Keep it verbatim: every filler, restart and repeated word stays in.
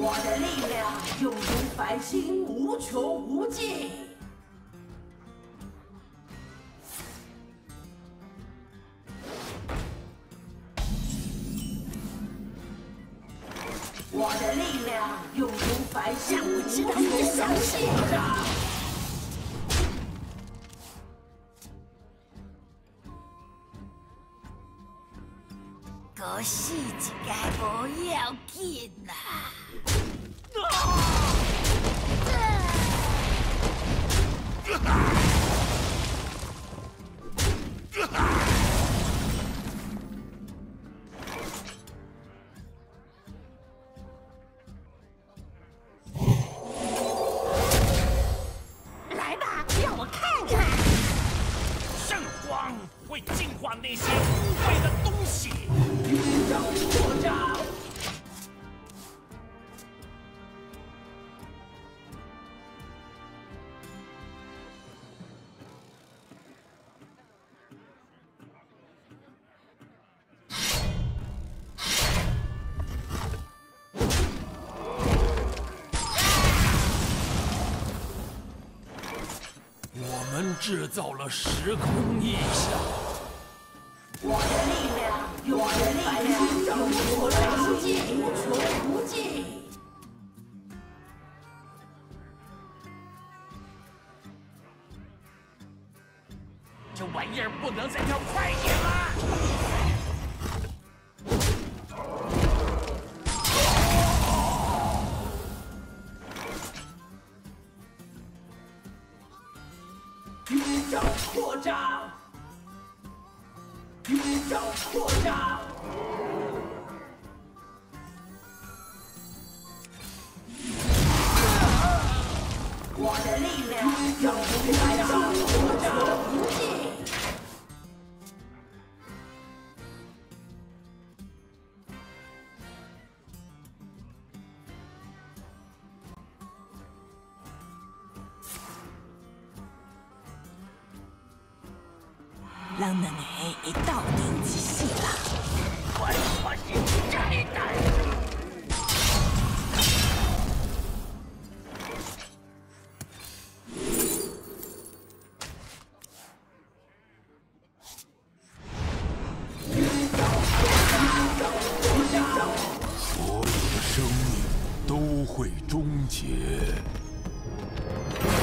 我的力量永如繁星，无穷无尽。我的力量永如繁星，无穷无尽。 我死一个无要紧啦！ 来吧，让我看看。 圣光会净化那些污秽的东西。 宇宙扩张， 我们制造了时空异象。 我的力量，我的力量，永无穷尽，无穷无尽。 这玩意儿不能再跳快一点吗？ 宇宙扩张。 宇宙扩张，我的力量永无繁星，无穷无尽。 人两个会斗阵一世人。 我我是炸弹。 所有的生命都会终结。